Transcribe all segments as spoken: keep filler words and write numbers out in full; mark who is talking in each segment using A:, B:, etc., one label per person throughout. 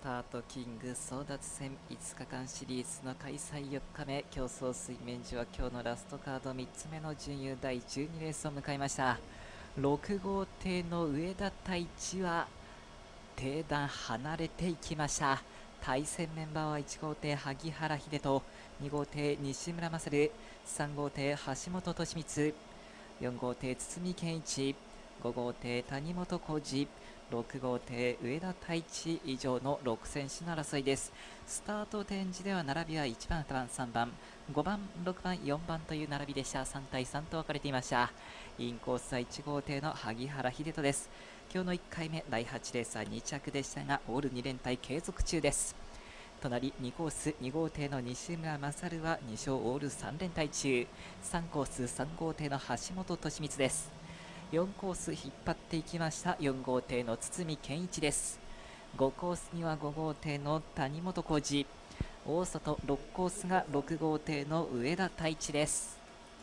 A: タートキング争奪戦いつかかんシリーズの開催よっかめ、競争水面上は今日のラストカードみっつめの準優だいじゅうにレースを迎えました。ろく号艇の上田太一は定段離れていきました。対戦メンバーはいち号艇萩原秀人、に号艇西村勝、さん号艇橋本利光、よん号艇堤健一、ご号艇谷本浩二、ろく号艇上田太一以上のろく選手の争いです。スタート展示では並びはいちばん、にばん、さんばん、ごばん、ろくばん、よんばんという並びでした。さん対さんと分かれていました。インコースはいち号艇の萩原秀人です。今日のいっかいめだいはちレースはに着でしたが、オールに連隊継続中です。隣にコースに号艇の西村勝はに勝オールさん連隊中。さんコースさん号艇の橋本利光です。よんコース引っ張っていきましたよん号艇の堤健一です。ごコースにはご号艇の谷本浩二、大外ろくコースがろく号艇の上田太一です。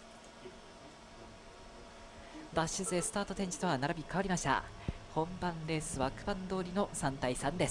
A: ダッシュ勢スタート展示とは並び変わりました。本番レース枠番通りのさん対さんです。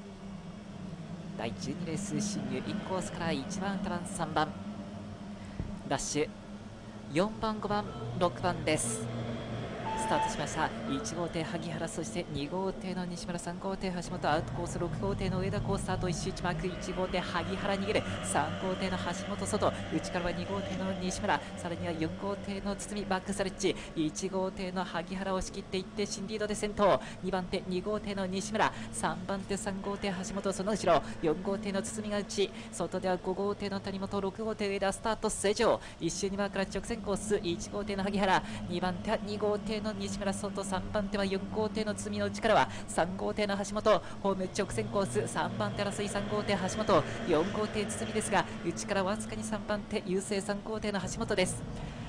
A: だいじゅうにレース進入いちコースからいちばん、にばん、さんばん、ダッシュよんばん、ごばん、ろくばんです。スタートしました。いち号艇萩原、そしてに号艇の西村、さん号艇橋本、アウトコースろく号艇の上田コースタートいち周いちマーク、いち号艇萩原逃げる、さん号艇の橋本外、内からはに号艇の西村、さらにはよん号艇の堤バックストレッチ、いち号艇の萩原を仕切っていって新リードで先頭、にばん手に号艇の西村、さんばん手さん号艇橋本、その後ろよん号艇の堤が内、外ではご号艇の谷本、ろく号艇上田、スタート正常、いち周にマークから直線コース、いち号艇の萩原、にばん手はに号艇の西村外、さんばん手はよん号艇の堤の内からはさん号艇の橋本、ホーム直線コース、さんばん手争いさん号艇橋本、よん号艇堤ですが内からわずかにさんばん手優勢さん号艇の橋本です。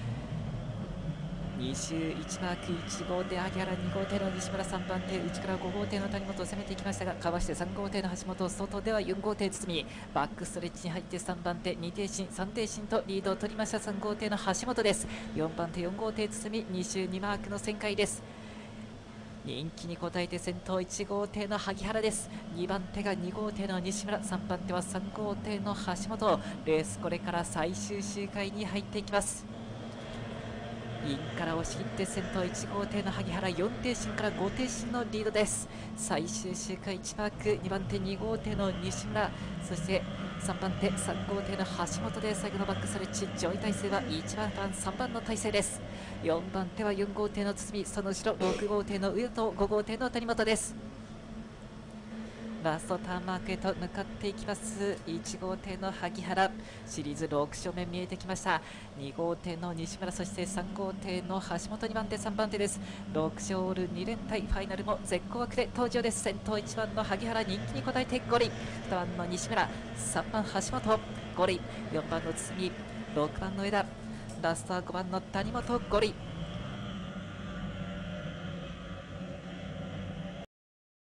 A: に周いちマーク、いち号艇萩原、に号艇の西村、さんばん手内からご号艇の谷本を攻めていきましたが、かわしてさん号艇の橋本、外ではよん号艇堤、バックストレッチに入ってさんばん手に艇進さん艇進とリードを取りました。さん号艇の橋本です。よんばん手よん号艇堤、に周にマークの旋回です。人気に応えて先頭いち号艇の萩原です。にばん手がに号艇の西村、さんばん手はさん号艇の橋本。レースこれから最終周回に入っていきます。インから押し切って先頭いち号艇の萩原、よん艇進からご艇進のリードです。最終周回いちマーク、にばん手に号艇の西村、そしてさんばん手さん号艇の橋本で最後のバックストレッチ、上位体制はいちばん、さんばんの体制です。よんばん手はよん号艇の堤、その後ろろく号艇の上とご号艇の谷本です。ラストターンマークへと向かっていきますいち号艇の萩原、シリーズろく勝目見えてきました。に号艇の西村、そしてさん号艇の橋本、にばん手さんばん手です。ろく勝オールに連隊、ファイナルも絶好枠で登場です。先頭いちばんの萩原、人気に応えてご輪、にばんの西村、さんばん橋本ご輪、よんばんの堤、ろくばんの枝、ラストはごばんの谷本ご輪。